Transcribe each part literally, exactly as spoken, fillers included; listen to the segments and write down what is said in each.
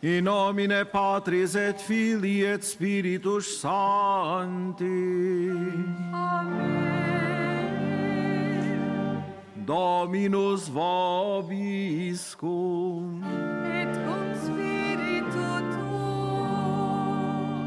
In nomine Patris et Filii et Spiritus Sancti. Amen. Dominus vobiscum. Et cum spiritu tuo.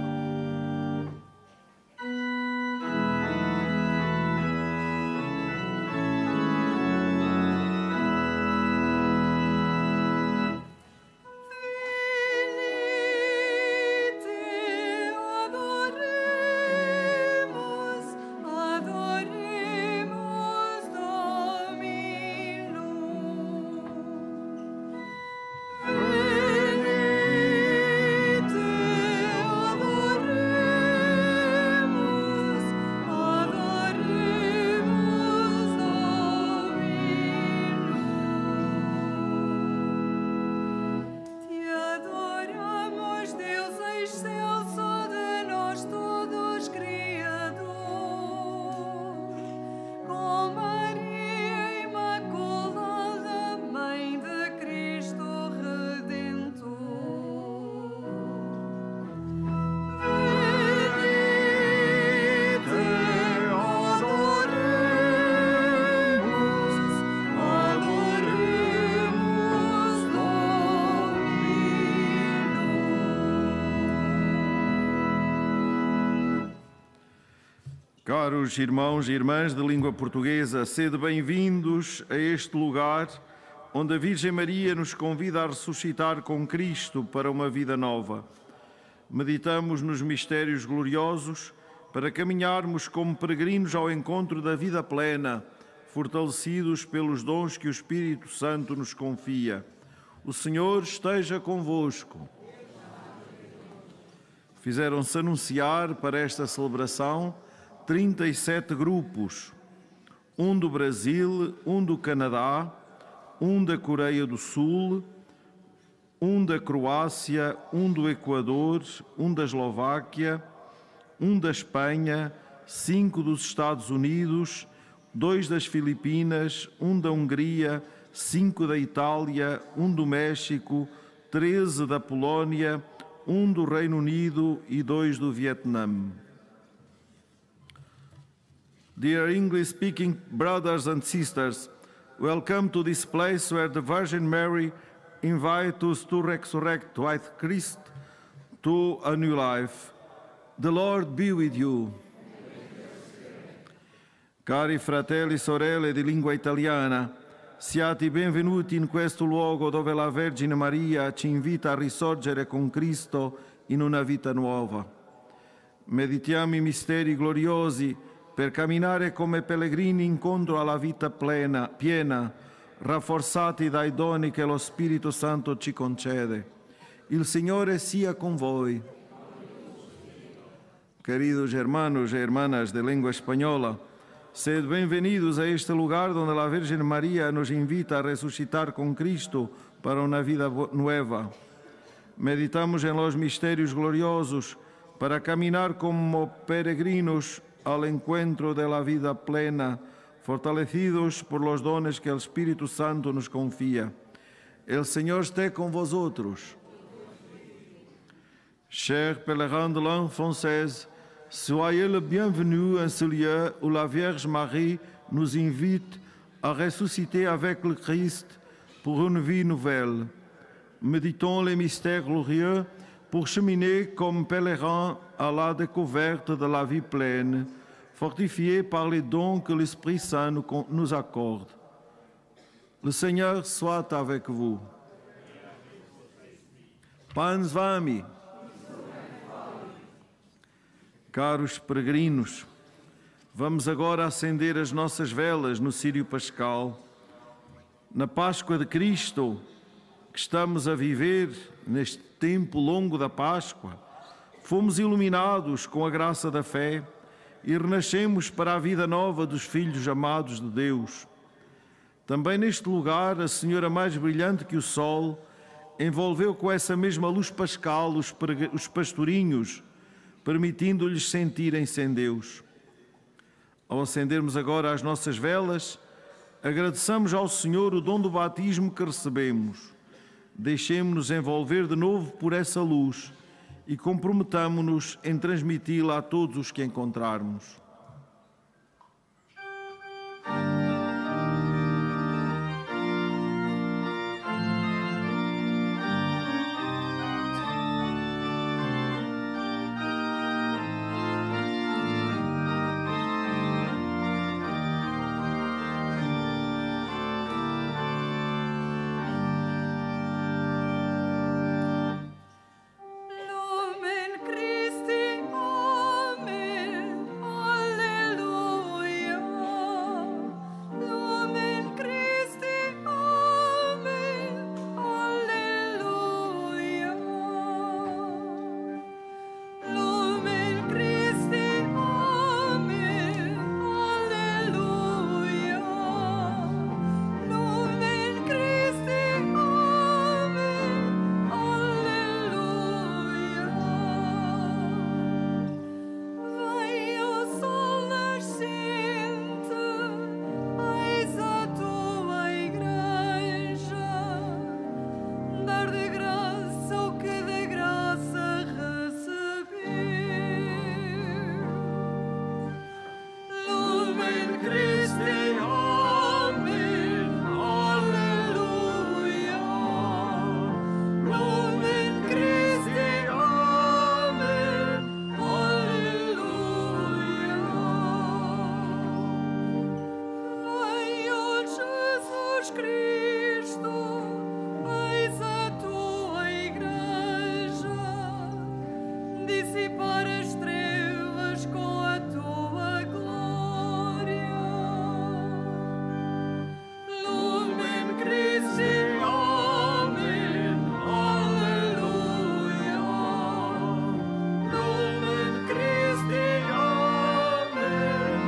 Caros irmãos e irmãs de língua portuguesa, sede bem-vindos a este lugar onde a Virgem Maria nos convida a ressuscitar com Cristo para uma vida nova. Meditamos nos mistérios gloriosos para caminharmos como peregrinos ao encontro da vida plena, fortalecidos pelos dons que o Espírito Santo nos confia. O Senhor esteja convosco. Fizeram-se anunciar para esta celebração trinta e sete grupos, um do Brasil, um do Canadá, um da Coreia do Sul, um da Croácia, um do Equador, um da Eslováquia, um da Espanha, cinco dos Estados Unidos, dois das Filipinas, um da Hungria, cinco da Itália, um do México, treze da Polónia, um do Reino Unido e dois do Vietnã. Dear English-speaking brothers and sisters, welcome to this place where the Virgin Mary invites us to resurrect with Christ to a new life. The Lord be with you. Cari fratelli e sorelle di lingua italiana, siate benvenuti in questo luogo dove la Vergine Maria ci invita a risorgere con Cristo in una vita nuova. Meditiamo i misteri gloriosi per camminare come pellegrini incontro alla vita plena, piena, rafforzati dai doni che lo Spirito Santo ci concede. Il Signore sia con voi. Queridos hermanos e hermanas de língua espanhola, sed bem-vindos a este lugar donde la Virgen María nos invita a resucitar con Cristo para una vida nueva. Meditamos en los misterios gloriosos para caminar como peregrinos al encuentro de la vida plena, fortalecidos por los dones que el Espíritu Santo nos confía. El Señor esté con vosotros. Chers pèlerins de langue française, soyez le bienvenu en ce lieu où la Vierge Marie nous invite à ressusciter avec le Christ pour une vie nouvelle. Méditons les mystères glorieux pour cheminer comme pèlerins à la découverte de la vie pleine, fortifiés par les dons que l'Esprit Saint nous accorde. Le Seigneur soit avec vous. Pan z wami. Caros peregrinos, vamos agora acender as nossas velas no Círio Pascal. Na Páscoa de Cristo, que estamos a viver neste tempo longo da Páscoa, fomos iluminados com a graça da fé e renascemos para a vida nova dos filhos amados de Deus. Também neste lugar, a Senhora mais brilhante que o sol envolveu com essa mesma luz pascal os, os pastorinhos, permitindo-lhes sentirem-se em Deus. Ao acendermos agora as nossas velas, agradeçamos ao Senhor o dom do batismo que recebemos. deixemo-nos envolver de novo por essa luz e comprometamo-nos em transmiti-la a todos os que encontrarmos. Lumen Christi, Amen, Alleluia. Lumen Christi, Amen, Alleluia. Lumen Christi, Amen, Alleluia. Lumen Christi, Amen, Alleluia. Vai, ó sol nascente, eis a tua igreja, dar de graça o que de graça recebeu. Lumen Christi, Amen, Alleluia. Lumen Christi, Amen, Alleluia. Vai, ó Jesus Cristo, eis a tua igreja, dissipar as trevas com a tua glória. Lumen Christi, Amen, Alleluia. Lumen Christi, Amen,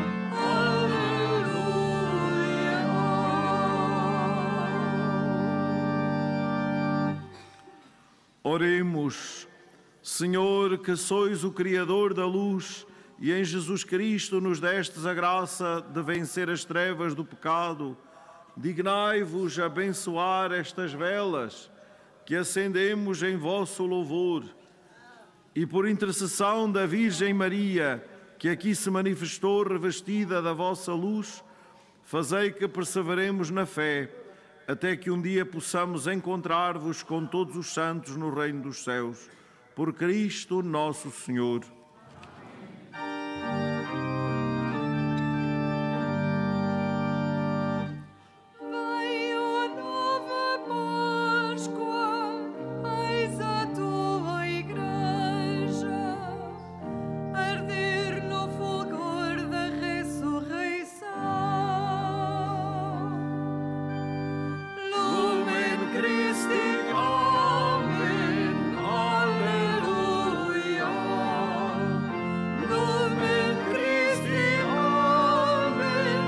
Alleluia. Oremos. Senhor, que sois o Criador da luz e em Jesus Cristo nos destes a graça de vencer as trevas do pecado, dignai-vos abençoar estas velas que acendemos em vosso louvor e por intercessão da Virgem Maria, que aqui se manifestou revestida da vossa luz, fazei que perseveremos na fé, até que um dia possamos encontrar-vos com todos os santos no reino dos céus. Por Cristo nosso Senhor. Vai, ó nova Páscoa, eis a tua igreja, arder no fulgor da ressurreição. Lumen Christi, Amen, Alleluia. Lumen Christi, Amen,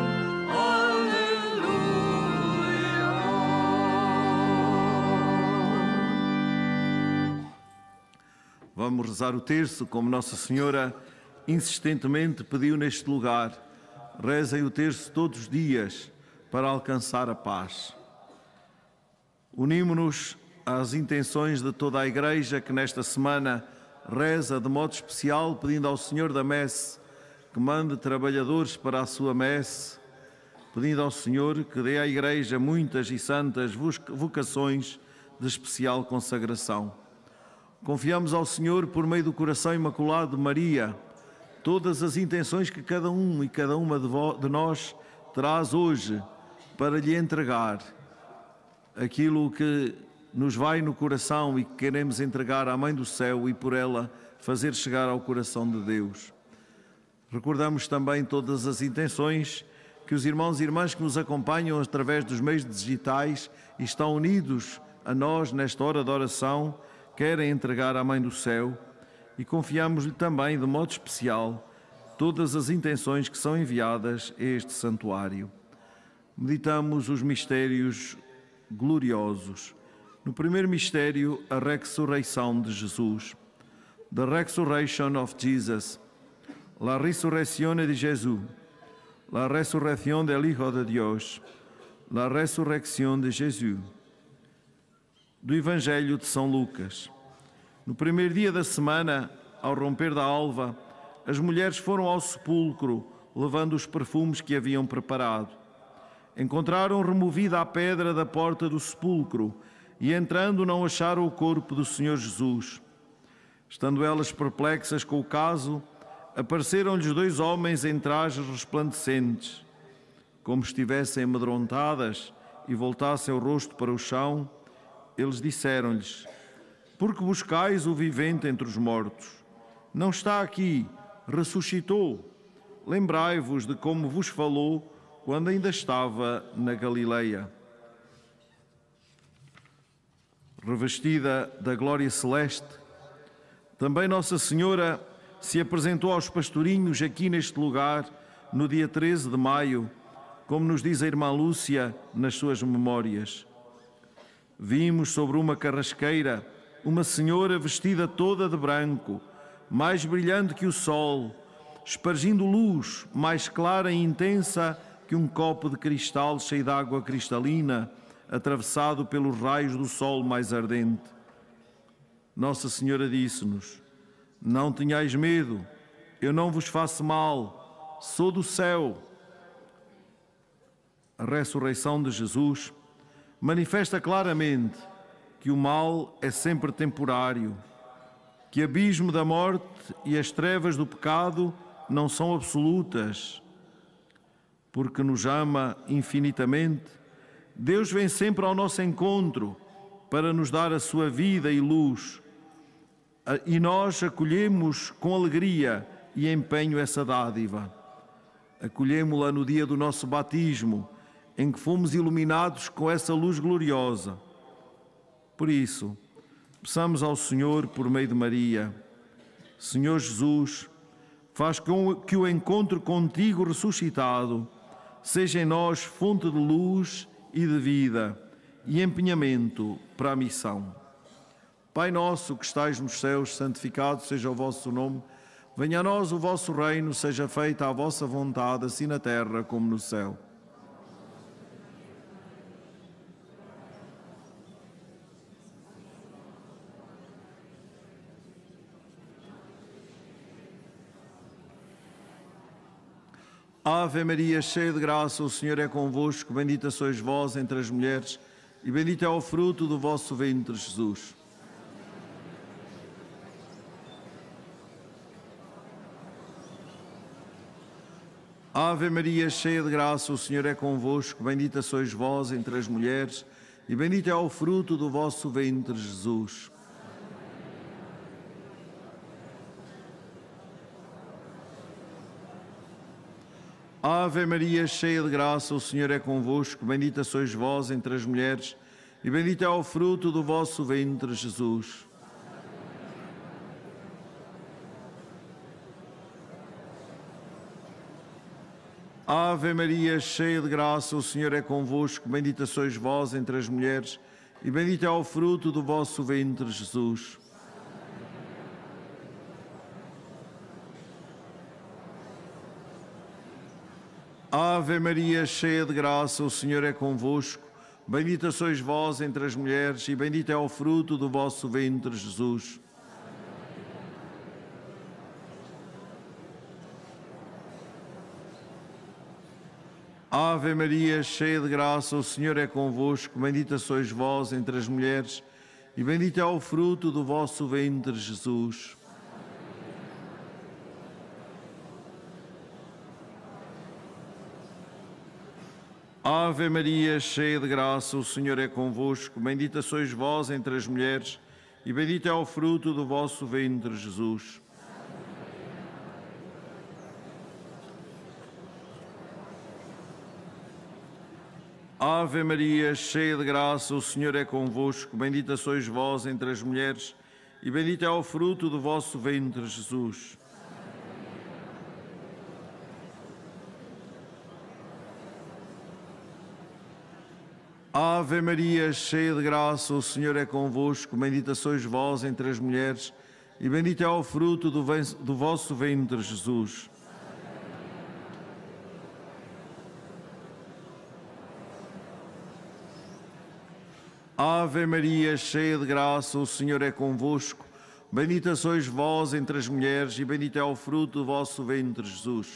Alleluia. Vamos rezar o terço como Nossa Senhora insistentemente pediu neste lugar. Rezem o terço todos os dias para alcançar a paz. Unimo-nos às intenções de toda a Igreja que nesta semana reza de modo especial pedindo ao Senhor da Messe que mande trabalhadores para a sua messe, pedindo ao Senhor que dê à Igreja muitas e santas vocações de especial consagração. Confiamos ao Senhor, por meio do coração imaculado de Maria, todas as intenções que cada um e cada uma de, de nós traz hoje para lhe entregar aquilo que nos vai no coração e que queremos entregar à Mãe do Céu e por ela fazer chegar ao coração de Deus. Recordamos também todas as intenções que os irmãos e irmãs que nos acompanham através dos meios digitais e estão unidos a nós nesta hora de oração querem entregar à Mãe do Céu, e confiamos-lhe também de modo especial todas as intenções que são enviadas a este santuário. Meditamos os mistérios gloriosos. No primeiro mistério, a ressurreição de Jesus. The resurrection of Jesus. La resurrección de Jesús. La resurrección del Hijo de Dios. La resurrección de Jesús. do Evangelho de São Lucas. No primeiro dia da semana, ao romper da alva, as mulheres foram ao sepulcro, levando os perfumes que haviam preparado. Encontraram removida a pedra da porta do sepulcro e, entrando, não acharam o corpo do Senhor Jesus. Estando elas perplexas com o caso, apareceram-lhes dois homens em trajes resplandecentes. Como estivessem amedrontadas e voltassem o rosto para o chão, eles disseram-lhes: por que buscais o vivente entre os mortos? Não está aqui, ressuscitou. Lembrai-vos de como vos falou quando ainda estava na Galileia. Revestida da glória celeste, também Nossa Senhora se apresentou aos pastorinhos aqui neste lugar no dia treze de maio, como nos diz a irmã Lúcia nas suas memórias. Vimos sobre uma carrasqueira uma senhora vestida toda de branco, mais brilhante que o sol, espargindo luz mais clara e intensa que um copo de cristal cheio de água cristalina, atravessado pelos raios do sol mais ardente. Nossa Senhora disse-nos: não tenhais medo, eu não vos faço mal, sou do céu. A ressurreição de Jesus manifesta claramente que o mal é sempre temporário, que o abismo da morte e as trevas do pecado não são absolutas. Porque nos ama infinitamente, Deus vem sempre ao nosso encontro para nos dar a sua vida e luz. E nós acolhemos com alegria e empenho essa dádiva. Acolhemo-la no dia do nosso batismo, em que fomos iluminados com essa luz gloriosa. Por isso, peçamos ao Senhor, por meio de Maria: Senhor Jesus, faz com que o encontro contigo ressuscitado seja em nós fonte de luz e de vida e empenhamento para a missão. Pai nosso que estais nos céus, santificado seja o vosso nome. Venha a nós o vosso reino, seja feita a vossa vontade, assim na terra como no céu. Ave Maria, cheia de graça, o Senhor é convosco, bendita sois vós entre as mulheres, e bendito é o fruto do vosso ventre, Jesus. Ave Maria, cheia de graça, o Senhor é convosco, bendita sois vós entre as mulheres, e bendito é o fruto do vosso ventre, Jesus. Ave Maria, cheia de graça, o Senhor é convosco, bendita sois vós entre as mulheres, e bendito é o fruto do vosso ventre, Jesus. Ave Maria, cheia de graça, o Senhor é convosco, bendita sois vós entre as mulheres, e bendito é o fruto do vosso ventre, Jesus. Ave Maria, cheia de graça, o Senhor é convosco, bendita sois vós entre as mulheres, e bendito é o fruto do vosso ventre, Jesus. Ave Maria, cheia de graça, o Senhor é convosco, bendita sois vós entre as mulheres, e bendito é o fruto do vosso ventre, Jesus. Ave Maria, cheia de graça, o Senhor é convosco, bendita sois vós entre as mulheres, e bendito é o fruto do vosso ventre, Jesus. Ave Maria, cheia de graça, o Senhor é convosco, bendita sois vós entre as mulheres, e bendito é o fruto do vosso ventre, Jesus. Ave Maria, cheia de graça, o Senhor é convosco, bendita sois vós entre as mulheres, e bendito é o fruto do, do vosso ventre, Jesus. Ave Maria, cheia de graça, o Senhor é convosco. Bendita sois vós entre as mulheres e bendito é o fruto do vosso ventre, Jesus.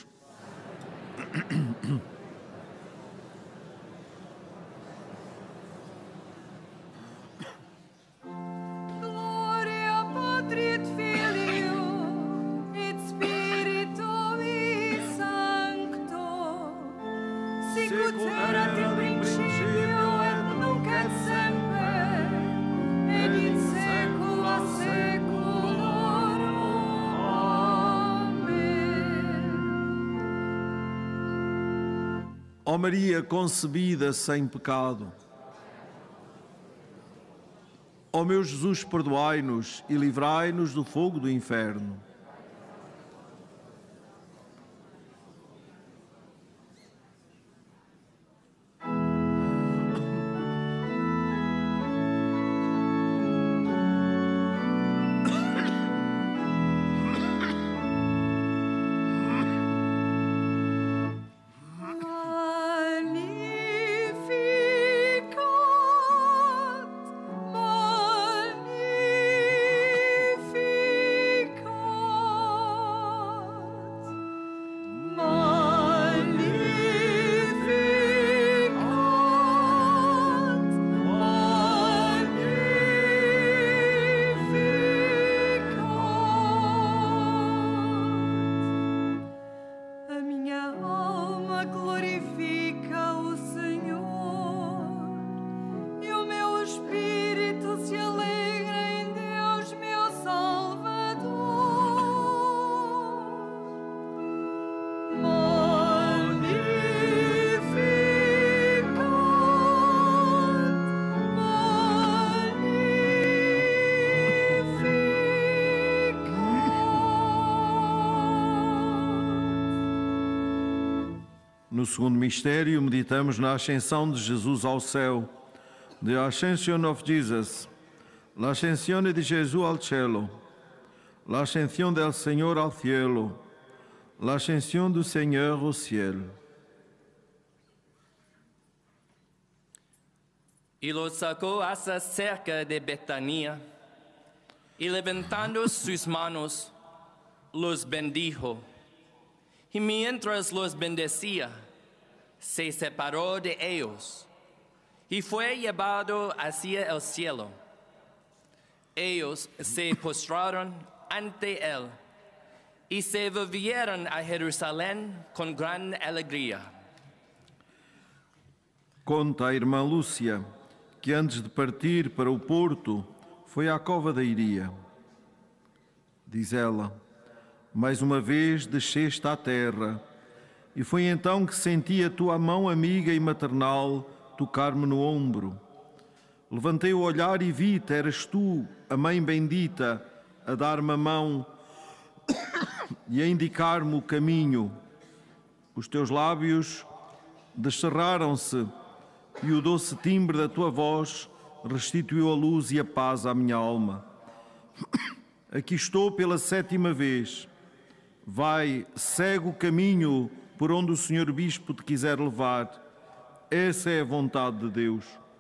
Gloria Patri et Filio et Spiritui Sancto, sicut erat in principio et nunc et semper, et in saecula saeculorum. Amen. Ó Maria concebida sem pecado, ó meu Jesus, perdoai-nos e livrai-nos do fogo do inferno. No segundo mistério, meditamos na ascensão de Jesus ao céu. The Ascension of Jesus. La ascensione di Gesù al cielo. La ascensión del Señor al cielo. La ascensión du Seigneur au ciel. Y los sacó hasta cerca de Betania, y levantando sus manos, los bendijo. Y mientras los bendecía, se separó de ellos, y fue llevado hacia el cielo. Ellos se postraron ante él, y se volvieron a Jerusalén con gran alegría. Conta a irmã Lúcia que antes de partir para o Porto foi à cova da Iria. Diz ela: mais uma vez desceste à terra, e foi então que senti a tua mão amiga e maternal tocar-me no ombro. Levantei o olhar e vi-te, eras tu, a mãe bendita, a dar-me a mão e a indicar-me o caminho. Os teus lábios descerraram-se e o doce timbre da tua voz restituiu a luz e a paz à minha alma. Aqui estou pela sétima vez. Vai, segue o caminho por onde o Senhor Bispo te quiser levar. Essa é a vontade de Deus.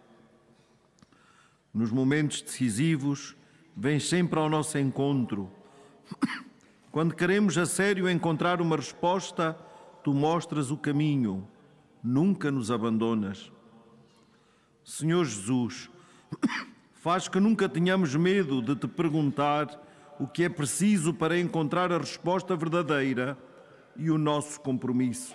Nos momentos decisivos, vens sempre ao nosso encontro. Quando queremos a sério encontrar uma resposta, tu mostras o caminho. Nunca nos abandonas. Senhor Jesus, faz que nunca tenhamos medo de te perguntar o que é preciso para encontrar a resposta verdadeira e o nosso compromisso.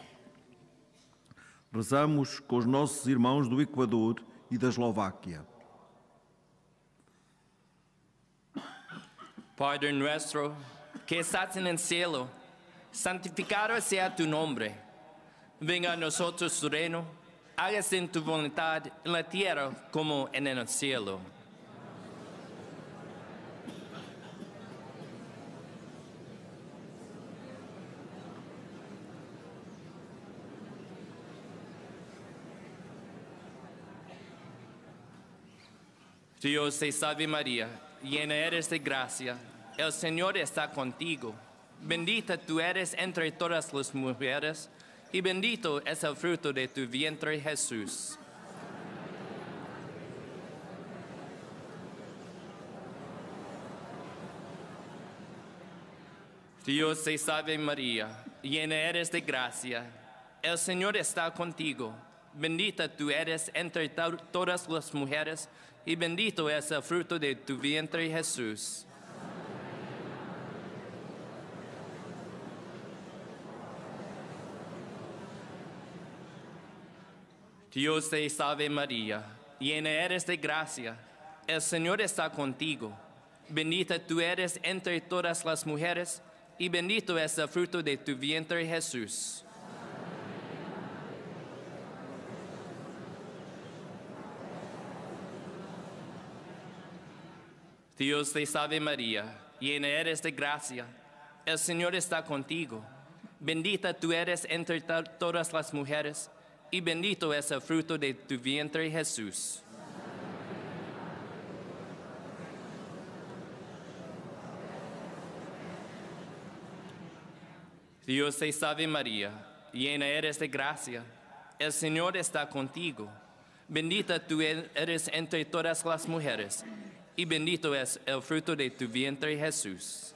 Rezamos com os nossos irmãos do Equador e da Eslováquia. Padre nuestro, que estás en el cielo, santificado sea tu nombre. Venga a nosotros tu reino, hágase en tu voluntad en la tierra como en el cielo. Dios te salve María, llena eres de gracia, el Señor está contigo. Bendita tú eres entre todas las mujeres, y bendito es el fruto de tu vientre, Jesús. Dios te salve María, llena eres de gracia. El Señor está contigo. Bendita tú eres entre to- todas las mujeres, y bendito es el fruto de tu vientre, Jesús. Dios te salve María, llena eres de gracia. El Señor está contigo. Bendita tú eres entre todas las mujeres, y bendito es el fruto de tu vientre, Jesús. Dios te salve María, llena eres de gracia. El Señor está contigo. Bendita tú eres entre to- todas las mujeres, y bendito es el fruto de tu vientre, Jesús. Dios te salve María, llena eres de gracia. El Señor está contigo. Bendita tú eres entre todas las mujeres, y bendito es el fruto de tu vientre, Jesús.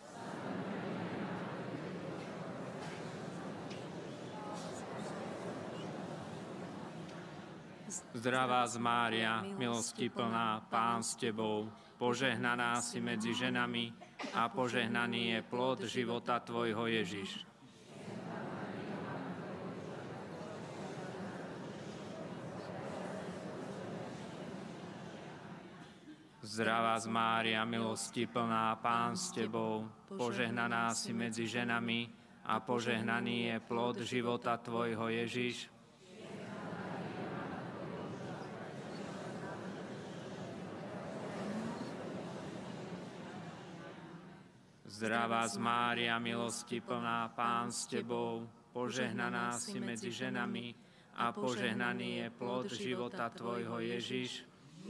Zdravá z Mária, milosti plná, Pán s Tebou, požehnaná si medzi ženami a požehnaný je plod života Tvojho Ježiš. Zdravá z Mária, milosti plná, Pán s Tebou, požehnaná si medzi ženami a požehnaný je plod života Tvojho Ježiš. Zdravá z Mária, milosti plná, Pán s Tebou, požehnaná si medzi ženami a požehnaný je plod života Tvojho Ježiš.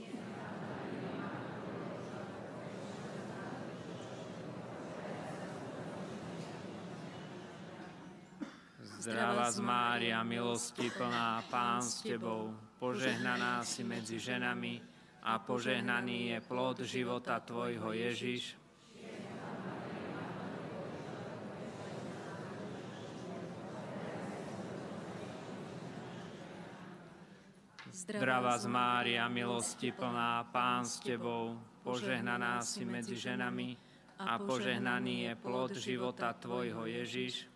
Zdravá z Mária, milosti plná, Pán s Tebou, požehnaná si medzi ženami a požehnaný je plod života Tvojho Ježiš. Zdravá z Mária, milosti plná, Pán s Tebou, požehnaná si medzi ženami a požehnaný je plod života Tvojho Ježiš.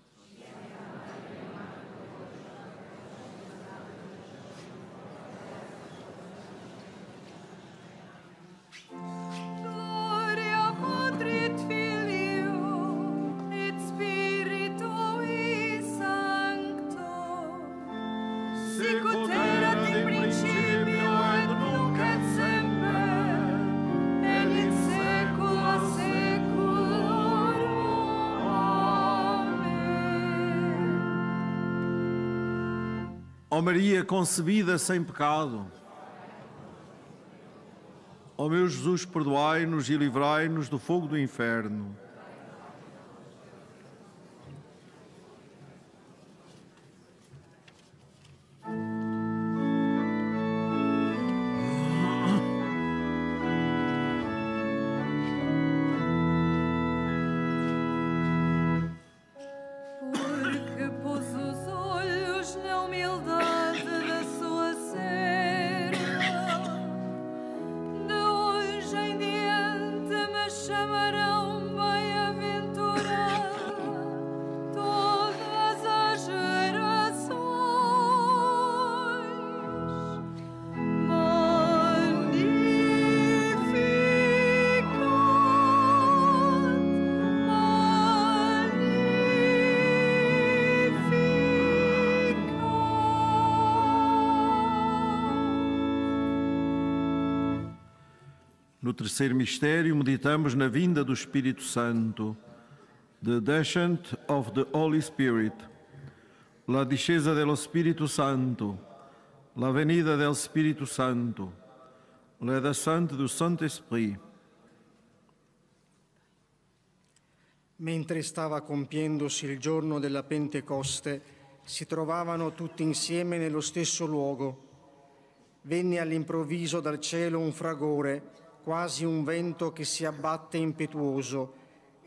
Gloria Patri et Filio et Spiritui Sancto, sic ut erat in principio et nunc et semper, et in saecula saeculorum. Amém. Ó Maria concebida sem pecado, ó meu Jesus, perdoai-nos e livrai-nos do fogo do inferno. Porque pôs os olhos na humildade da sua serva, de hoje em diante me chamarão bem-aventurada todas as gerações. No terceiro mistério, meditamos na vinda do Espírito Santo, the descent of the Holy Spirit, la discesa dello Spirito Santo, la venida del Spirito Santo, la descente du Saint-Esprit. Mentre stava compiendosi il giorno della Pentecoste, si trovavano tutti insieme nello stesso luogo. Venne all'improvviso dal cielo un fragore, quasi un vento che si abbatte impetuoso,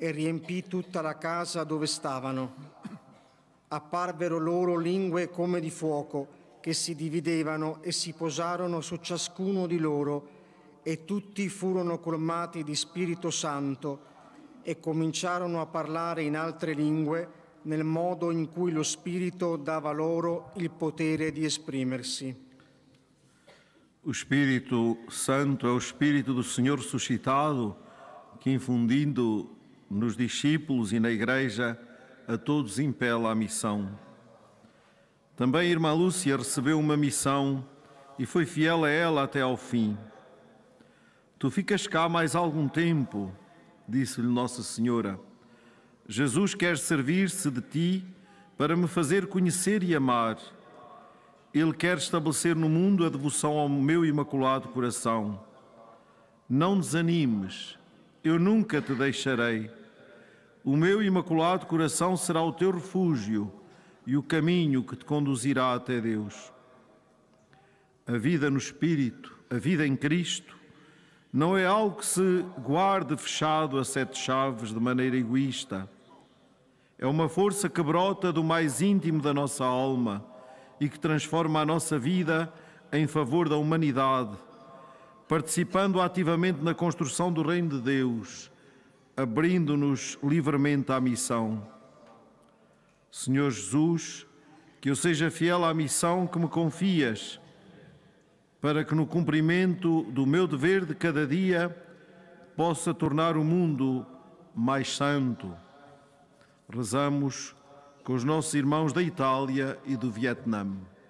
e riempì tutta la casa dove stavano. Apparvero loro lingue come di fuoco, che si dividevano e si posarono su ciascuno di loro, e tutti furono colmati di Spirito Santo e cominciarono a parlare in altre lingue nel modo in cui lo Spirito dava loro il potere di esprimersi. O Espírito Santo é o Espírito do Senhor suscitado, que infundindo nos discípulos e na Igreja a todos impela a missão. Também a irmã Lúcia recebeu uma missão e foi fiel a ela até ao fim. Tu ficas cá mais algum tempo, disse-lhe Nossa Senhora. Jesus quer servir-se de ti para me fazer conhecer e amar. Ele quer estabelecer no mundo a devoção ao meu imaculado coração. Não desanimes, eu nunca te deixarei. O meu imaculado coração será o teu refúgio e o caminho que te conduzirá até Deus. A vida no Espírito, a vida em Cristo, não é algo que se guarde fechado a sete chaves de maneira egoísta. É uma força que brota do mais íntimo da nossa alma e que transforma a nossa vida em favor da humanidade, participando ativamente na construção do Reino de Deus, abrindo-nos livremente à missão. Senhor Jesus, que eu seja fiel à missão que me confias, para que no cumprimento do meu dever de cada dia possa tornar o mundo mais santo. Rezamos com os nossos irmãos da Itália e do Vietnã.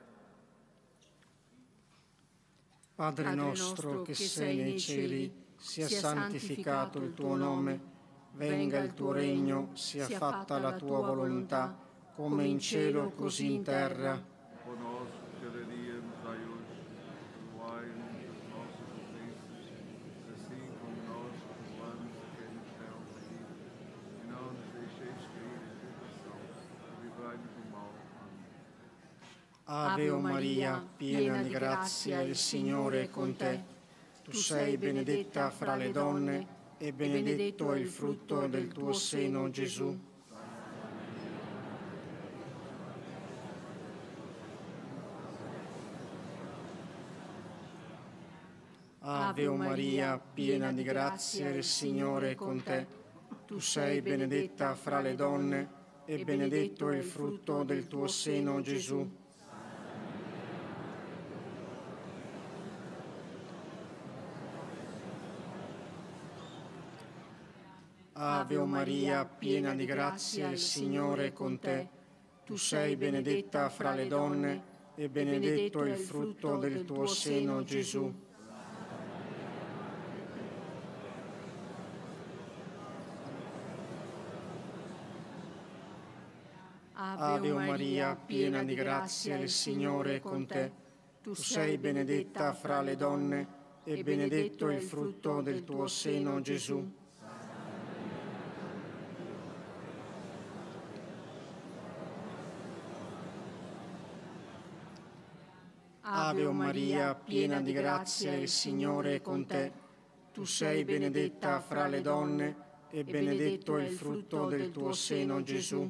Padre nostro che sei nei cieli, sia santificato il tuo nome, venga il tuo regno, sia fatta la tua volontà, come in cielo così in terra. O nosso cada dia nos dai hoje, perdoai-nos as nossas ofensas, assim como nós perdoamos a quem nos tem ofendido, e não nos deixeis cair em tentação, livrai-nos do mal. Amém. Ave o Maria, piena di grazia, il Signore è con te. Tu sei benedetta fra le donne e benedetto è il frutto del tuo seno, Gesù. Ave o Maria, piena di grazia, il Signore è con te. Tu sei benedetta fra le donne e benedetto è il frutto del tuo seno, Gesù. Ave o Maria, piena di grazia, il Signore è con te. Tu sei benedetta fra le donne e benedetto è il frutto del tuo seno, Gesù. Ave o Maria, piena di grazia, il Signore è con te. Tu sei benedetta fra le donne e benedetto è il frutto del tuo seno, Gesù. Ave o Maria, piena di grazia, il Signore è con te. Tu sei benedetta fra le donne e benedetto è il frutto del tuo seno, Gesù.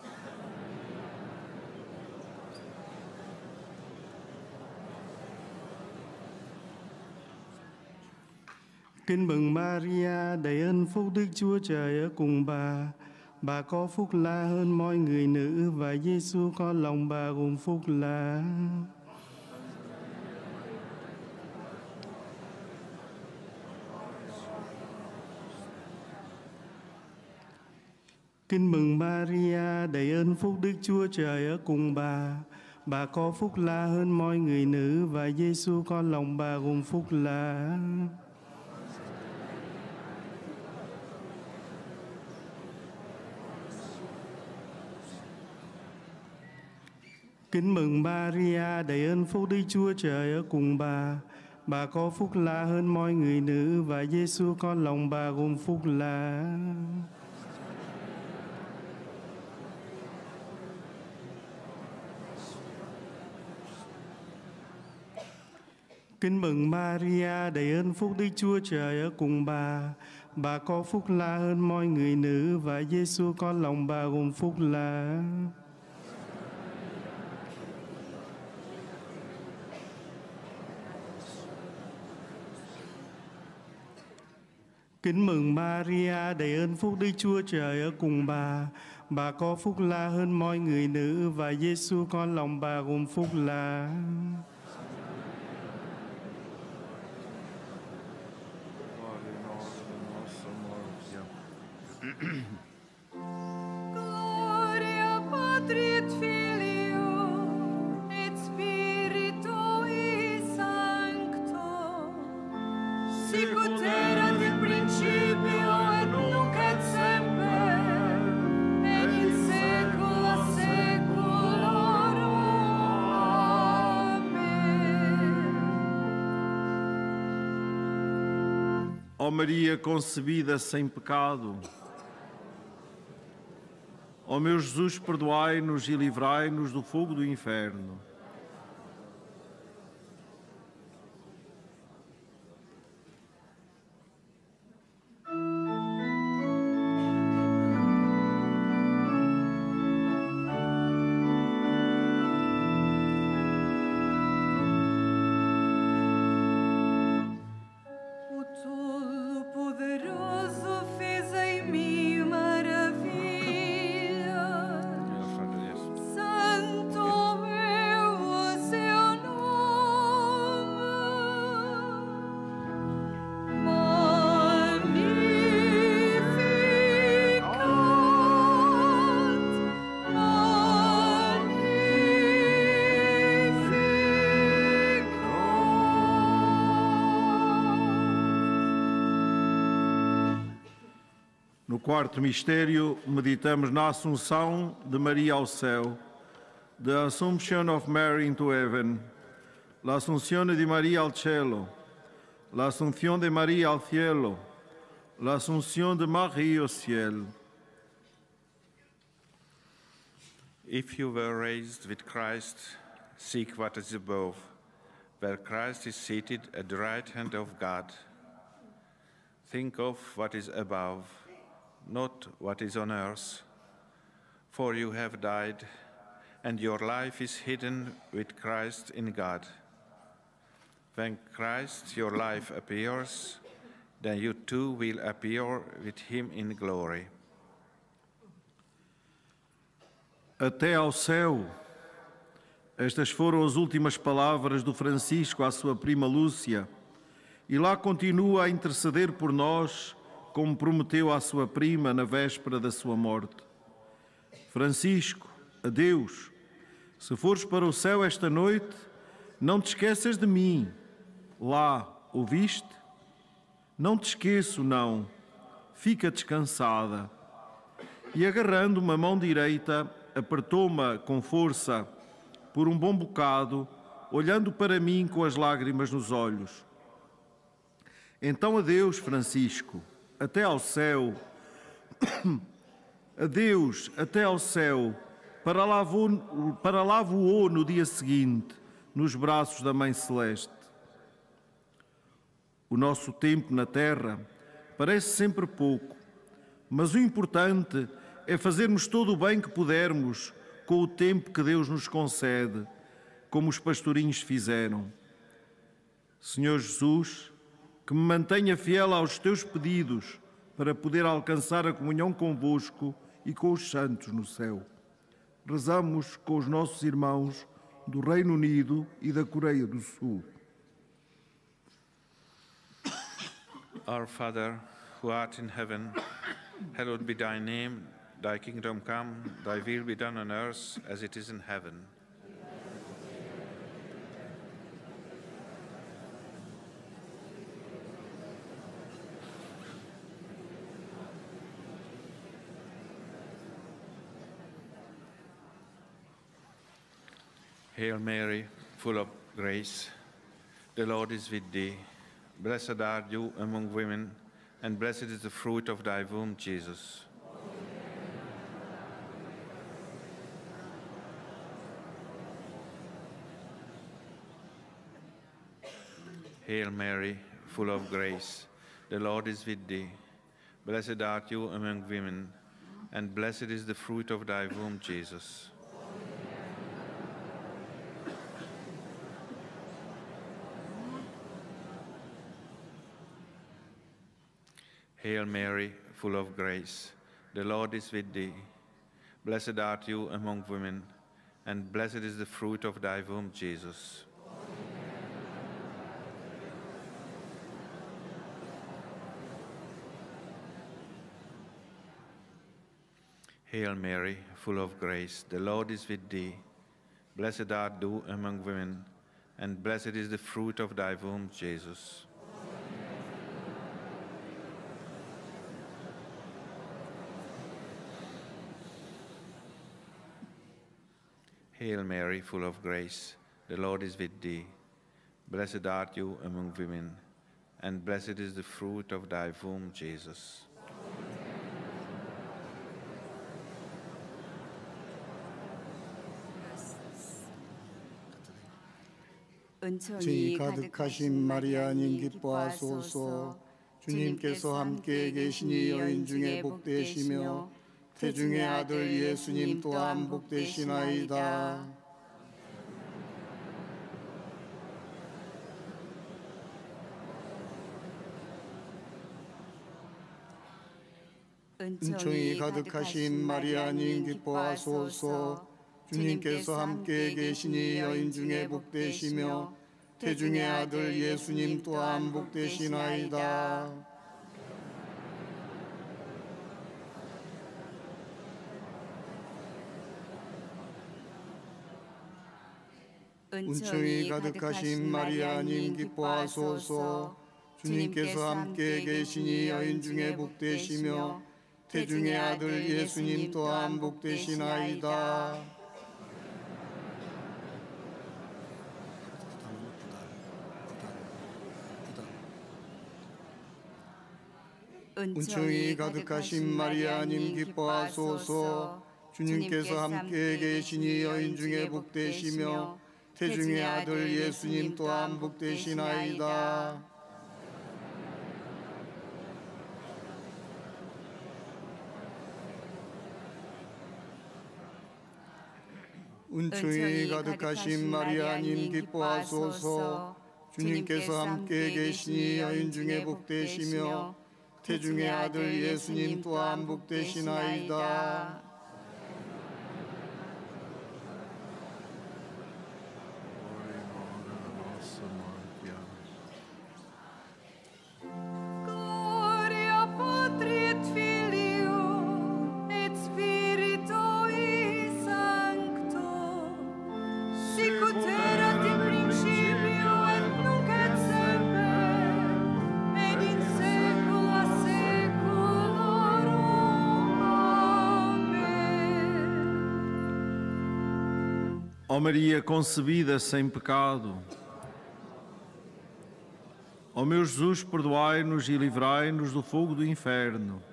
Kính mừng Maria, đầy ơn phúc Đức Chúa Trời ở cùng bà. Bà có phúc lạ hơn mọi người nữ, và Giêsu con lòng bà gồm phúc lạ. Kính mừng Maria, đầy ơn phúc Đức Chúa Trời ở cùng bà. Bà có phúc lạ hơn mọi người nữ, và Giêsu con lòng bà gồm phúc lạ. Kính mừng Maria, đầy ơn phúc Đức Chúa Trời ở cùng bà. Bà có phúc lạ hơn mọi người nữ, và Giêsu con lòng bà gồm phúc lạ. Kính mừng Maria, đầy ơn phúc Đức Chúa Trời ở cùng bà. bà có phúc lạ hơn mọi người nữ và Giêsu con lòng bà gồm phúc lạ. Kính mừng Maria, đầy ơn phúc Đức Chúa Trời ở cùng bà. Bà có phúc lạ hơn mọi người nữ và Giêsu con lòng bà gồm phúc lạ. Gloria Patri et Filio et Spiritui Sancto, sic ut erat in principio et nunc et semper, et in saecula saeculorum. Amen. Ó Maria concebida sem pecado, ó meu Jesus, perdoai-nos e livrai-nos do fogo do inferno. O Todo-Poderoso fez em mim maravilhas. Santo é o seu nome. No quarto mistério, meditamos na Assunção de Maria ao céu, the Assumption of Mary into heaven, la Assunzione di Maria al cielo, la Asunción de María al cielo, la Asunción de Marie au ciel. If you were raised with Christ, seek what is above, where Christ is seated at the right hand of God. Think of what is above, not what is on earth. For you have died, and your life is hidden with Christ in God. When Christ, your life, appears, then you too will appear with him in glory. Até ao céu. Estas foram as últimas palavras do Francisco à sua prima Lúcia, e lá continua a interceder por nós, como prometeu à sua prima na véspera da sua morte. Francisco, adeus. Se fores para o céu esta noite, não te esqueças de mim. Lá, ouviste? Não te esqueço, não. Fica descansada. E agarrando uma mão direita, apertou-me com força por um bom bocado, olhando para mim com as lágrimas nos olhos. Então adeus, Francisco, até ao céu. Adeus, até ao céu. Para lá, vou, para lá voou no dia seguinte, nos braços da Mãe Celeste. O nosso tempo na Terra parece sempre pouco, mas o importante é fazermos todo o bem que pudermos com o tempo que Deus nos concede, como os pastorinhos fizeram. Senhor Jesus, que me mantenha fiel aos teus pedidos para poder alcançar a comunhão convosco e com os santos no céu. Rezamos com os nossos irmãos do Reino Unido e da Coreia do Sul. Our Father, who art in heaven, hallowed be thy name. Thy kingdom come, thy will be done on earth as it is in heaven. Hail Mary, full of grace, the Lord is with thee. Blessed art you among women, and blessed is the fruit of thy womb, Jesus. Hail Mary, full of grace, the Lord is with thee. Blessed art you among women, and blessed is the fruit of thy womb, Jesus. Hail Mary, full of grace, the Lord is with thee. Blessed art you among women, and blessed is the fruit of thy womb, Jesus. Hail Mary, full of grace, the Lord is with thee. Blessed art thou among women, and blessed is the fruit of thy womb, Jesus. Hail Mary, full of grace, the Lord is with thee. Blessed art you among women, and blessed is the fruit of thy womb, Jesus. 은총이 가득하신 마리아님 기뻐하소서. 주님께서 함께 계시니 여인 중에 복되시며 태중의 아들 예수님 또한 복되시나이다. 은총이 가득하신 마리아님 기뻐하소서. 주님께서 함께 계시니 여인 중에 복되시며 태중의 아들 예수님 또한 복되시나이다. 은총이 가득하신 마리아님 기뻐하소서. 주님께서 함께 계시니 여인 중에 복되시며 태중의 아들 예수님 또한 복되시나이다. 은총이 가득하신 마리아님 기뻐하소서. 주님께서 함께 계시니 여인 중에 복되시며 태중의 아들 예수님 또한 복되시나이다. 은총이 가득하신 마리아님 기뻐하소서. 주님께서 함께 계시니 여인 중에 복되시며 태중의 아들 예수님 또한 복되시나이다. Ó Maria concebida sem pecado, ó meu Jesus, perdoai-nos e livrai-nos do fogo do inferno.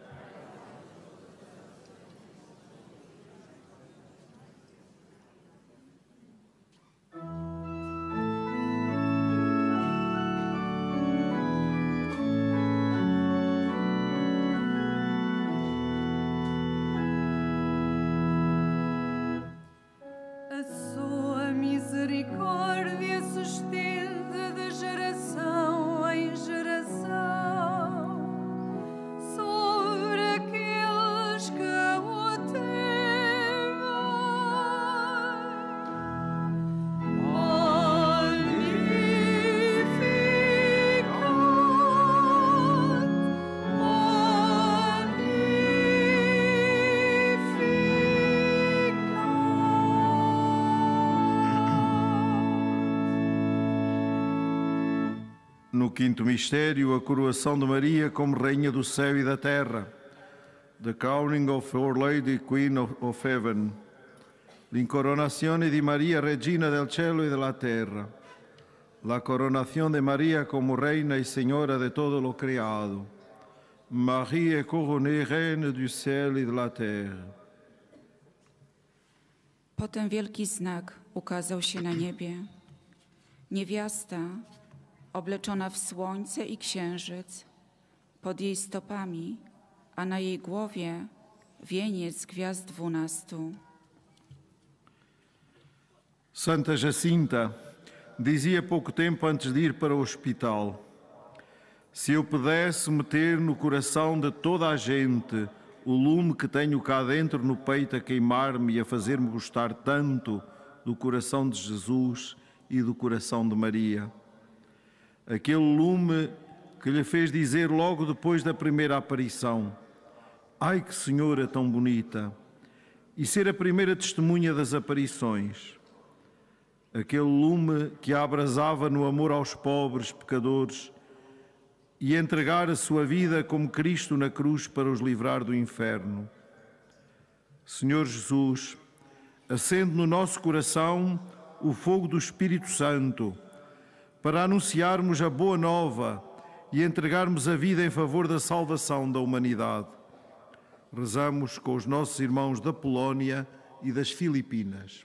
No quinto mistério, a coroação de Maria como Rainha do Céu e da Terra. The crowning of Our Lady, Queen of, of Heaven. L'incoronazione di Maria, Regina del Cielo e della Terra. La coronación de María como Reina y Señora de todo lo creado. Marie est couronnée Reine du ciel et de la terre. Potem wielki znak ukazał się na niebie. Niewiasta, obleczona w słońce i księżyc, pod jej stopami a na jej głowie wieniec gwiazd dwunastu. Santa Jacinta dizia pouco tempo antes de ir para o hospital: se eu pudesse meter no coração de toda a gente o lume que tenho cá dentro no peito a queimar-me e a fazer-me gostar tanto do coração de Jesus e do coração de Maria. Aquele lume que lhe fez dizer logo depois da primeira aparição: ai, que senhora tão bonita! E ser a primeira testemunha das aparições. Aquele lume que a abrasava no amor aos pobres, pecadores, e entregar a sua vida como Cristo na cruz para os livrar do inferno. Senhor Jesus, acende no nosso coração o fogo do Espírito Santo, para anunciarmos a boa nova e entregarmos a vida em favor da salvação da humanidade. Rezamos com os nossos irmãos da Polónia i das Filipinas.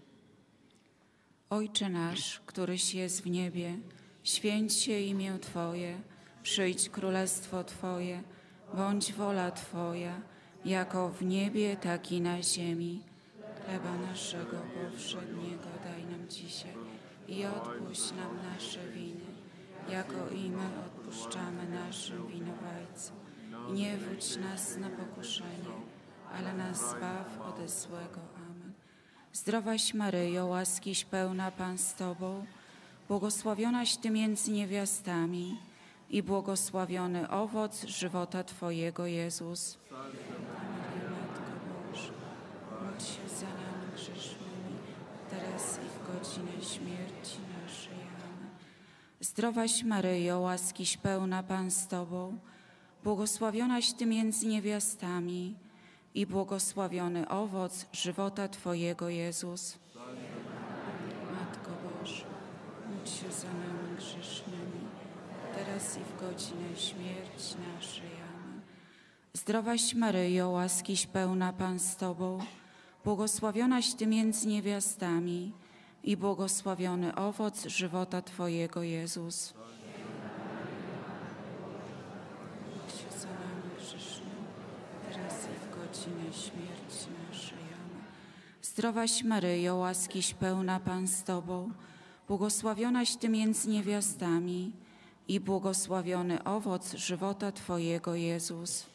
Ojcze nasz, któryś jest w niebie, święć się imię Twoje, przyjdź królestwo Twoje, bądź wola Twoja, jako w niebie, tak i na ziemi. Chleba naszego powszedniego daj nam dzisiaj i odpuść nam nasze winy, jako i my odpuszczamy naszym winowajcom. I nie wódź nas na pokuszenie, ale nas zbaw ode złego. Amen. Zdrowaś Maryjo, łaskiś pełna Pan z Tobą, błogosławionaś Ty między niewiastami i błogosławiony owoc żywota Twojego, Jezus. Maryjo, Matko Boża, módl się za nami grzesznymi, teraz i w godzinę śmierci naszej. Amen. Zdrowaś Maryjo, łaskiś pełna Pan z Tobą, błogosławionaś Ty między niewiastami i błogosławiony owoc żywota Twojego, Jezus. Matko Boża, módl się za nami grzesznymi, teraz i w godzinę śmierci naszej. Amen. Zdrowaś Maryjo, łaskiś pełna Pan z Tobą, błogosławionaś Ty między niewiastami i błogosławiony owoc żywota Twojego, Jezus. Śmierci naszej. Amen. Zdrowaś Maryjo, łaskiś pełna Pan z Tobą, błogosławionaś Ty między niewiastami i błogosławiony owoc żywota Twojego, Jezus.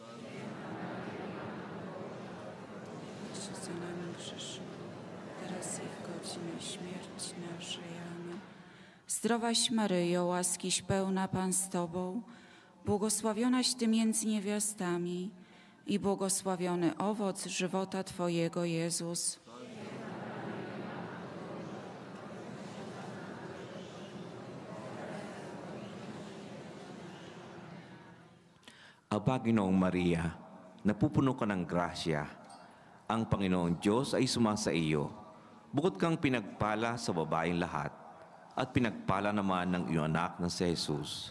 Za nami grzesznymi, teraz i w godzinę śmierci naszej. Amen. Zdrowaś Maryjo, łaskiś pełna Pan z Tobą, błogosławionaś Ty między niewiastami i błogosławiony owoc żywota Twojego, Jezus. Aba, Ginoong Maria, napupuno ka ng grasya. Ang Panginoong Diyos ay sumasa iyo. Bukod kang pinagpala sa babaeng lahat, at pinagpala naman ng iyong anak na si Jesus.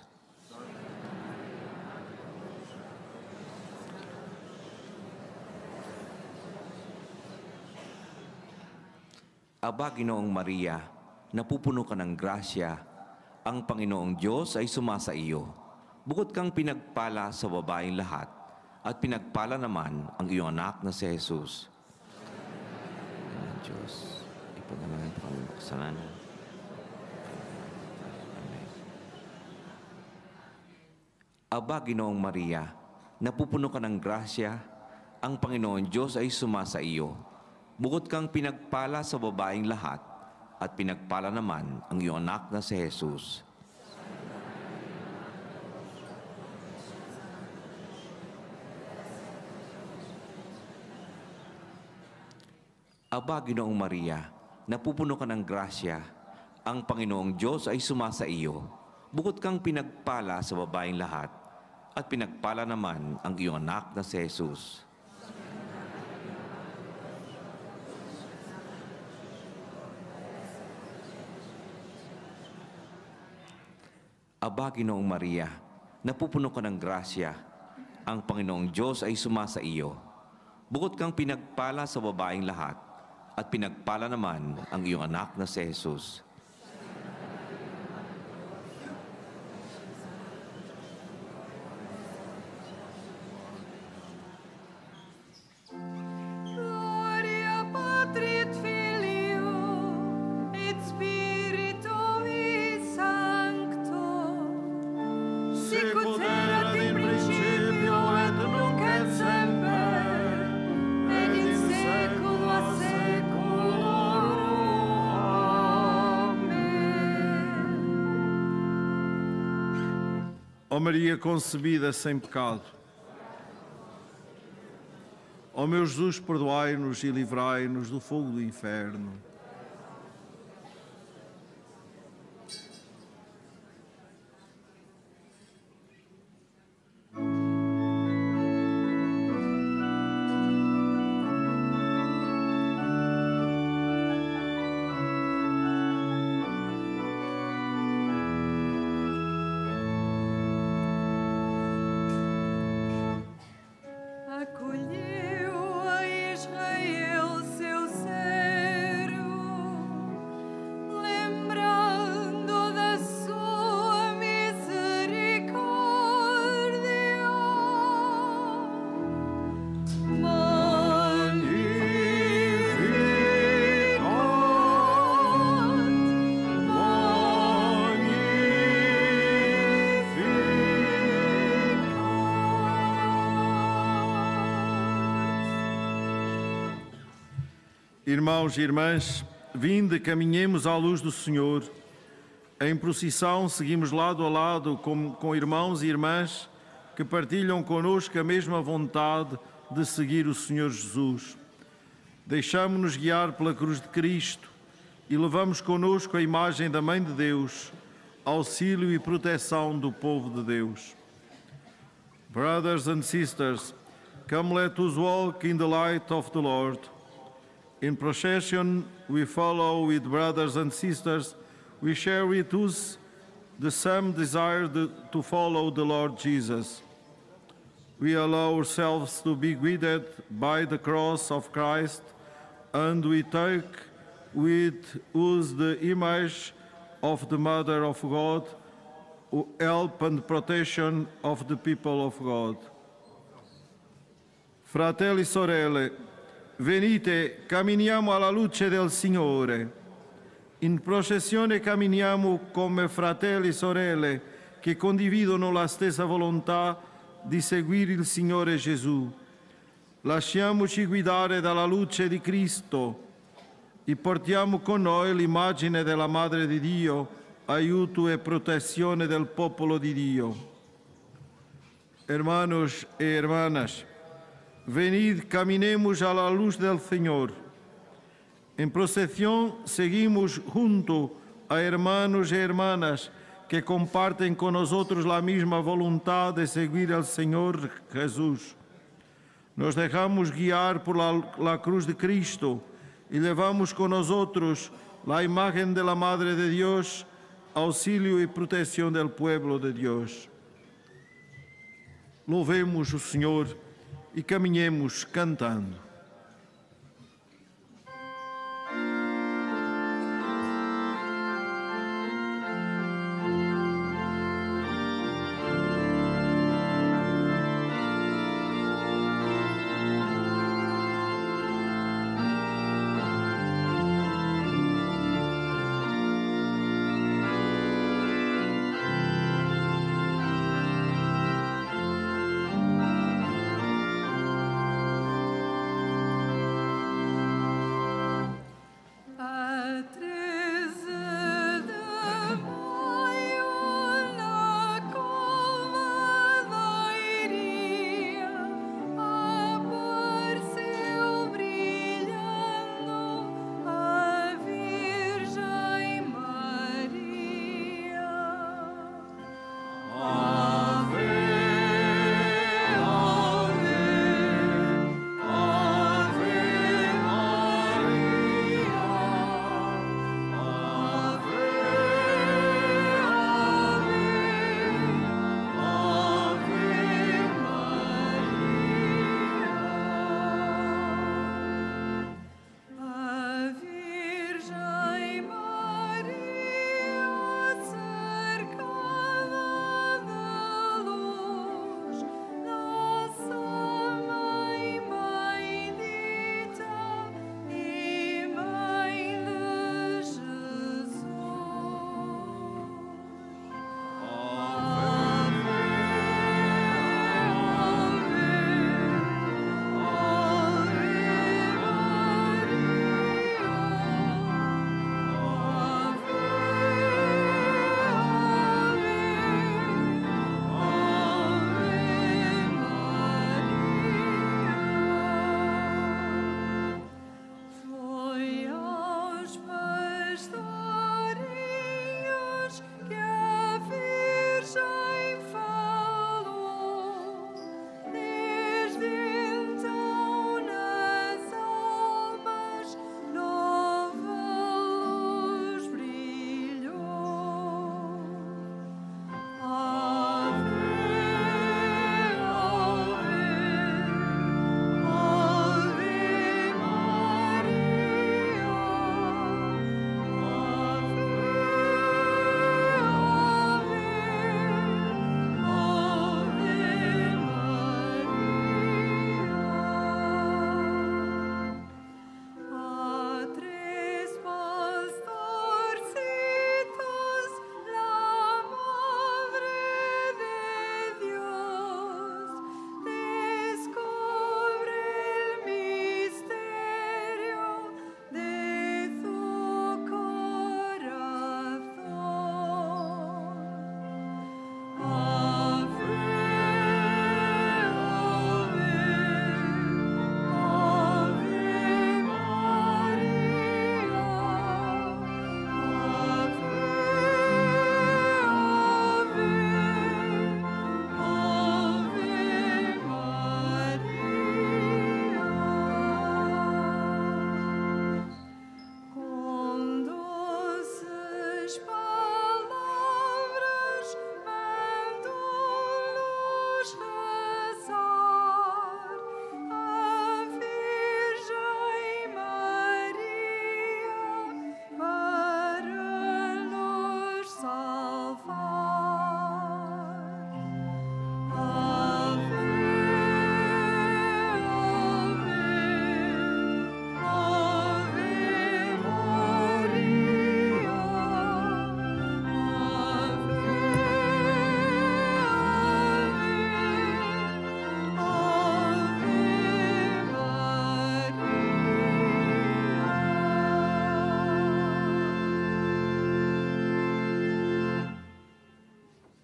Aba, Ginoong Maria, napupuno ka ng grasya. Ang Panginoong Diyos ay sumasa iyo. Bukod kang pinagpala sa babaeng lahat, at pinagpala naman ang iyong anak na si Jesus. Ang Diyos, ipanalangin po kami makasalanan. Amen. Aba, Ginoong Maria, napupuno ka ng grasya. Ang Panginoong Diyos ay sumasa iyo. Bukod kang pinagpala sa babaeng lahat, at pinagpala naman ang iyong anak na si Jesus. Aba, Ginoong Maria, napupuno ka ng grasya. Ang Panginoong Diyos ay sumasa iyo. Bukod kang pinagpala sa babaeng lahat, at pinagpala naman ang iyong anak na si Jesus. Aba, Ginoong Maria, napupuno ka ng grasya. Ang Panginoong Diyos ay sumasa iyo. Bukod kang pinagpala sa babaeng lahat, at pinagpala naman ang iyong anak na si Jesus. Ó Maria concebida sem pecado, ó meu Jesus, perdoai-nos e livrai-nos do fogo do inferno. Irmãos e irmãs, vinde, caminhemos à luz do Senhor. Em procissão, seguimos lado a lado com, com irmãos e irmãs que partilham conosco a mesma vontade de seguir o Senhor Jesus. Deixamo-nos guiar pela cruz de Cristo e levamos conosco a imagem da Mãe de Deus, auxílio e proteção do povo de Deus. Brothers and sisters, come let us walk in the light of the Lord. In procession, we follow with brothers and sisters. We share with us the same desire to follow the Lord Jesus. We allow ourselves to be guided by the cross of Christ, and we take with us the image of the Mother of God, help and protection of the people of God. Fratelli e sorelle, venite, camminiamo alla luce del Signore. In processione camminiamo come fratelli e sorelle che condividono la stessa volontà di seguire il Signore Gesù. Lasciamoci guidare dalla luce di Cristo e portiamo con noi l'immagine della Madre di Dio, aiuto e protezione del popolo di Dio. Hermanos e hermanas, venid, caminemos a la luz del Señor. En procesión seguimos junto a hermanos y hermanas que comparten con nosotros la misma voluntad de seguir al Señor Jesús. Nos dejamos guiar por la, la cruz de Cristo y llevamos con nosotros la imagen de la Madre de Dios, auxilio y protección del pueblo de Dios. Louvemos o Senhor e caminhemos cantando.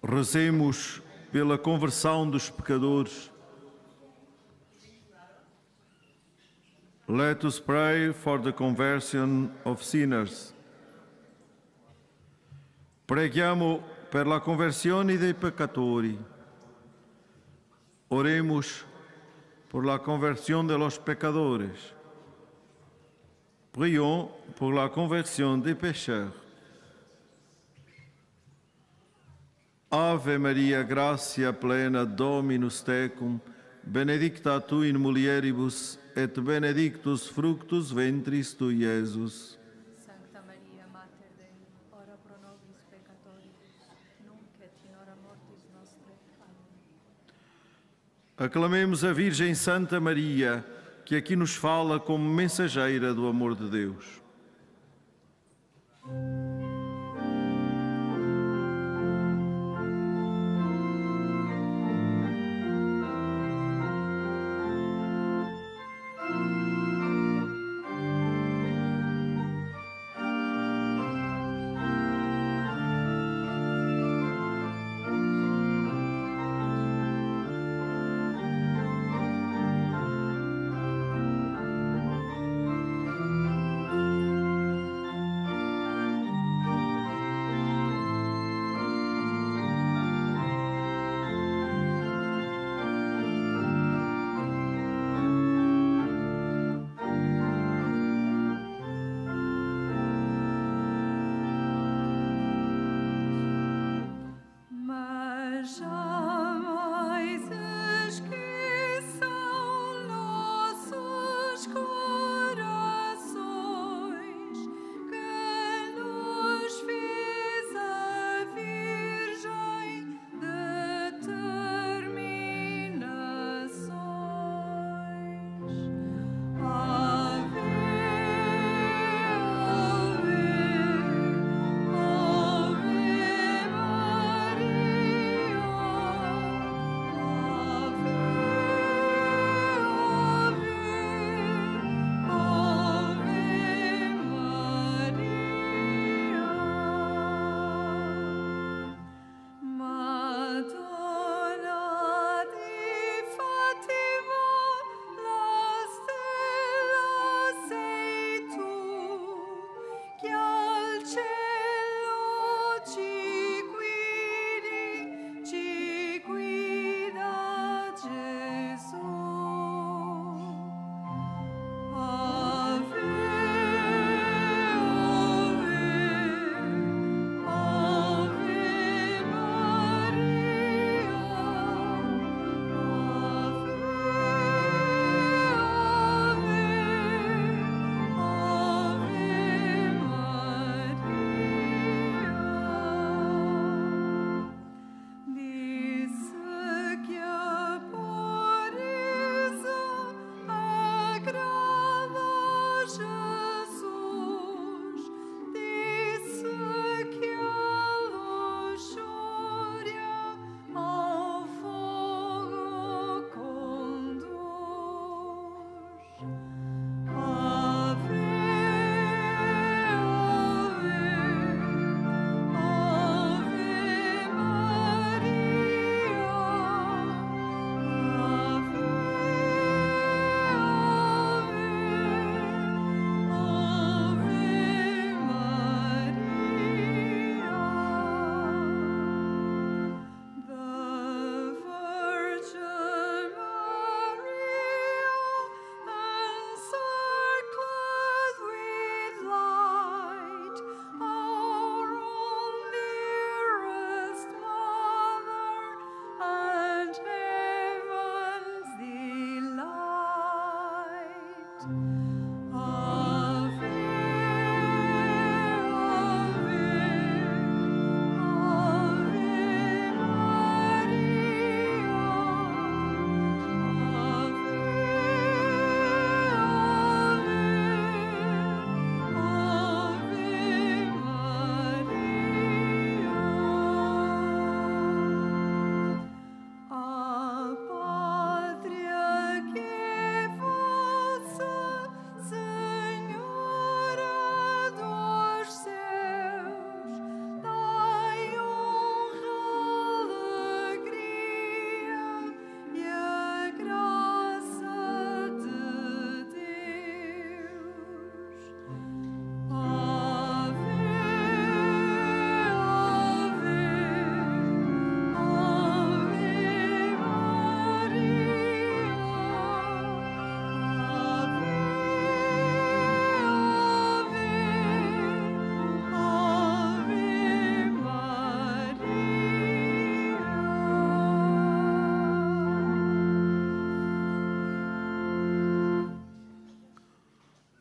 Rezemos pela conversão dos pecadores. Let us pray for the conversion of sinners. Preghiamo per la conversione dei peccatori. Oremos por la conversión de los pecadores. Prions pour la conversion des pécheurs. Ave Maria, gratia plena, Dominus tecum, benedicta tu in mulieribus, et benedictus fructus ventris tui, Iesus. Sancta Maria, Mater Dei, ora pro nobis peccatoribus, nunc et in hora mortis nostre. Amém. Aclamemos a Virgem Santa Maria, que aqui nos fala como mensageira do amor de Deus.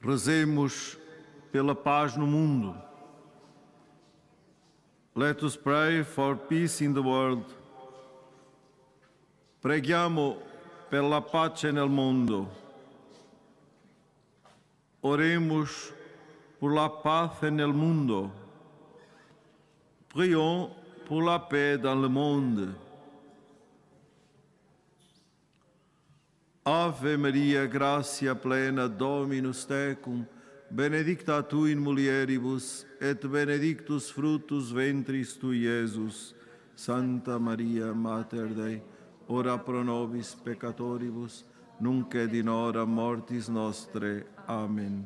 Rezemos pela paz no mundo. Let us pray for peace in the world. Preghiamo per la pace nel mondo. Oremos por la paz nel mundo. Prions pour la paix dans le monde. Ave Maria, gratia plena, Dominus tecum, benedicta tu in mulieribus, et benedictus fructus ventris tui, Iesus. Santa Maria, Mater Dei, ora pro nobis peccatoribus, nunc et in hora mortis nostre. Amém.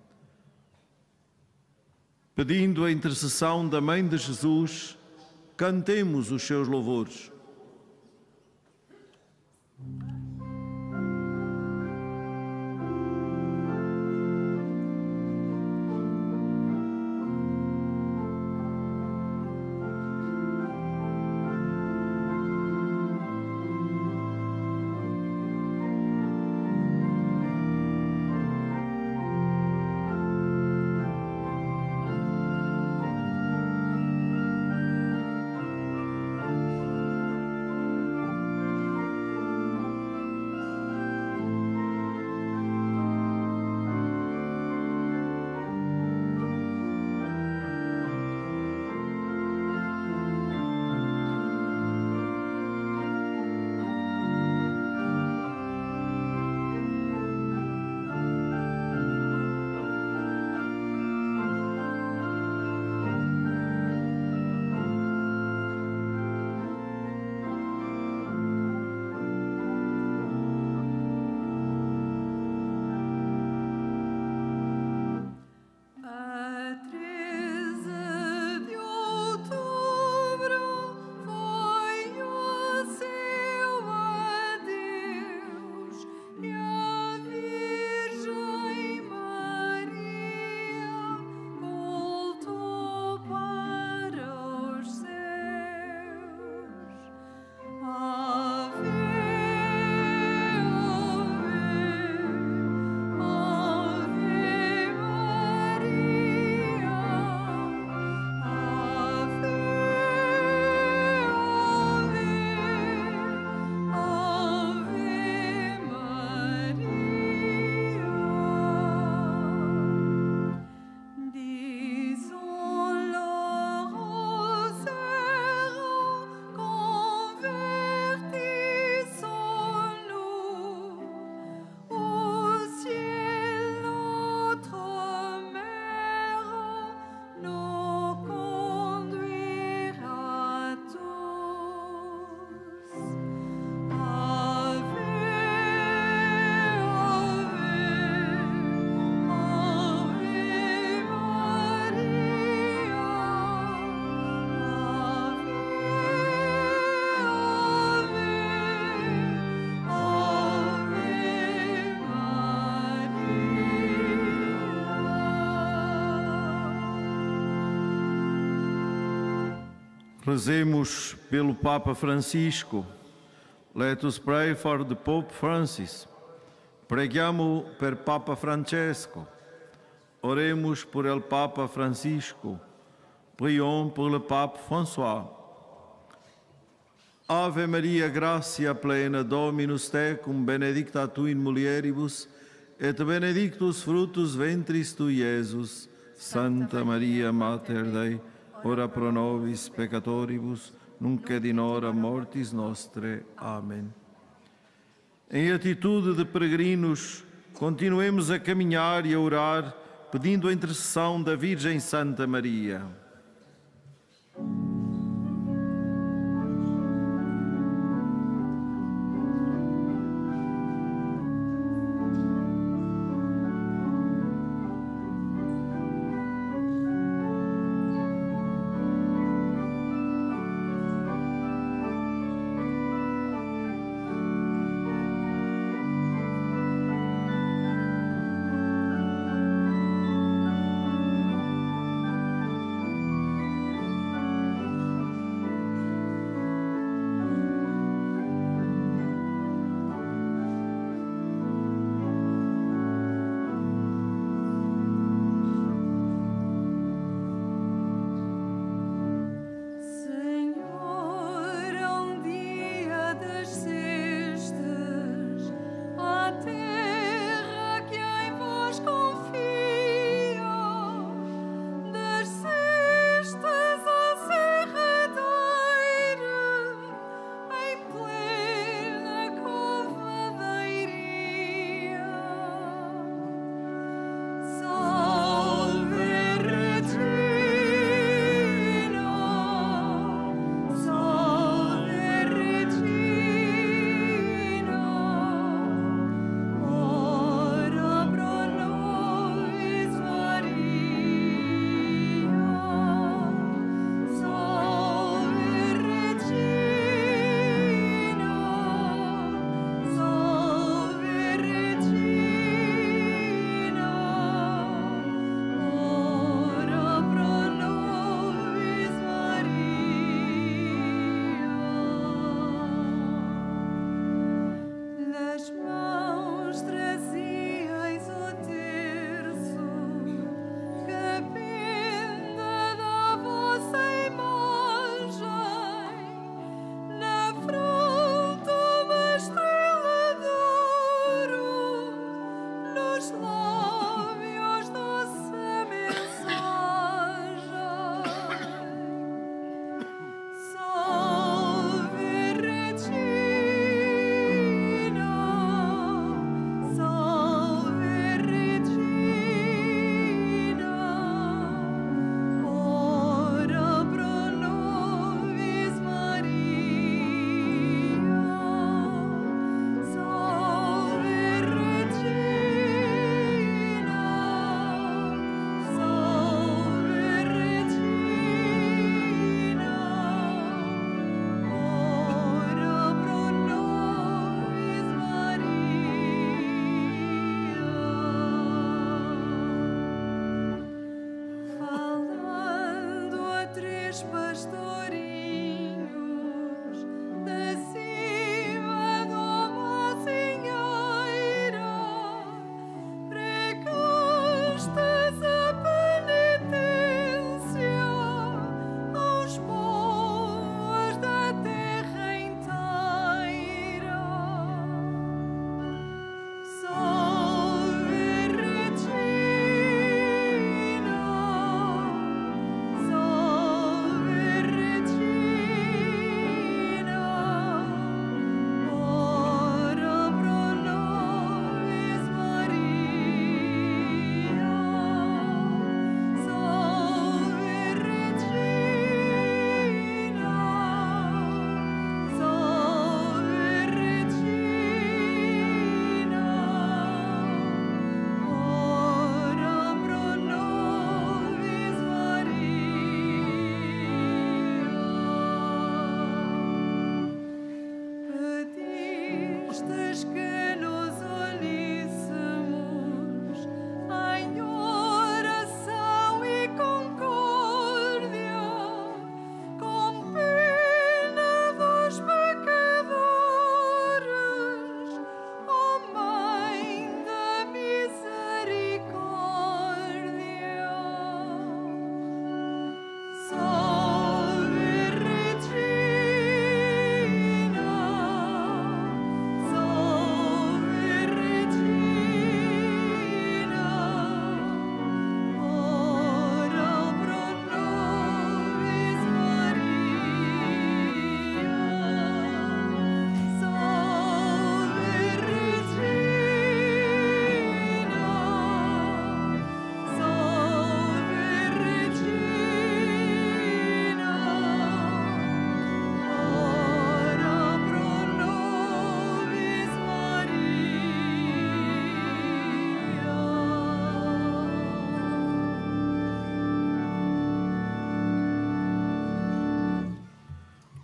Pedindo a intercessão da Mãe de Jesus, cantemos os seus louvores. Rezemos pelo Papa Francisco. Let us pray for the Pope Francis. Preghiamo per Papa Francesco. Oremos por el Papa Francisco. Prions pour le Pape François. Ave Maria, gratia plena, Dominus tecum, benedicta tu in mulieribus, et benedictus fructus ventris tui, Iesus. Santa Maria, Mater Dei, ora pro nobis peccatoribus, nunc et in hora mortis nostre. Amém. Em atitude de peregrinos, continuemos a caminhar e a orar, pedindo a intercessão da Virgem Santa Maria.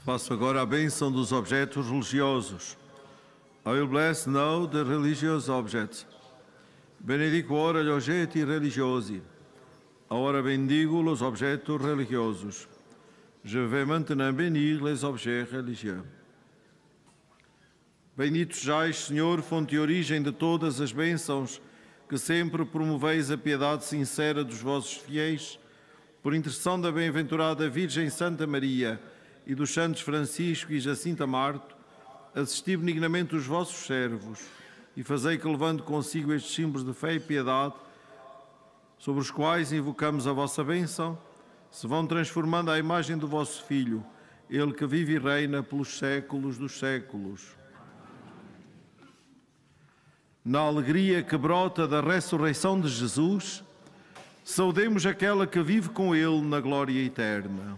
Faço agora a bênção dos objetos religiosos. I will bless now the religious objects. Benedico ora gli oggetti religiosi. Ora bendigo os objetos religiosos. Je vais maintenant bénir les objets religieux. Bendito sejais, Senhor, fonte e origem de todas as bênçãos, que sempre promoveis a piedade sincera dos vossos fiéis, por intercessão da bem-aventurada Virgem Santa Maria e dos santos Francisco e Jacinta Marto, assisti benignamente os vossos servos e fazei que, levando consigo estes símbolos de fé e piedade, sobre os quais invocamos a vossa bênção, se vão transformando à imagem do vosso Filho, Ele que vive e reina pelos séculos dos séculos. Na alegria que brota da ressurreição de Jesus, saudemos aquela que vive com Ele na glória eterna.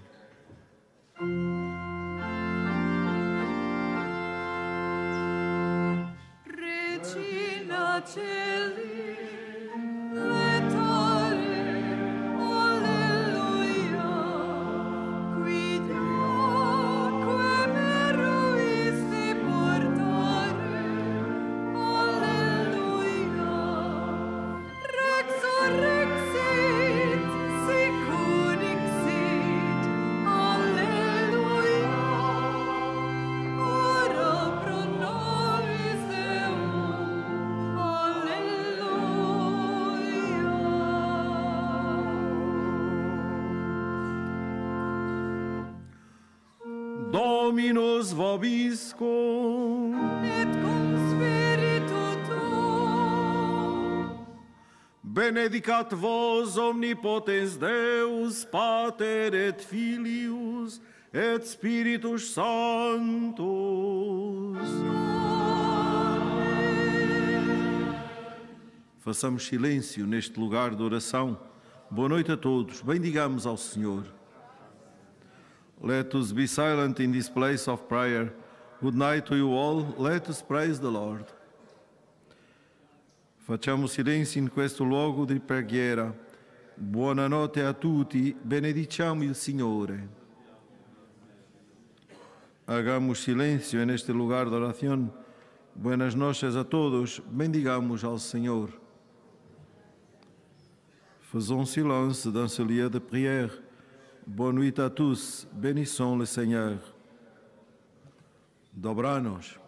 Regina Celi, Dominus vobiscum, et cum spiritu tuo. benedicat vos omnipotens Deus, Pater et Filius, et Spiritus Sanctus. Amém. Façamos silêncio neste lugar de oração. Boa noite a todos. Bendigamos ao Senhor. Let us be silent in this place of prayer. Good night to you all. Let us praise the Lord. Facciamo silenzio in questo luogo di preghiera. Buonanotte a tutti. Benediciamo il Signore. Hagamos silêncio neste lugar de oração. Buenas noches a todos. Bendigamos ao Senhor. Faisons silence dans ce lieu de prière. Bonne nuit à tous, bénissons le Seigneur. Dobranos.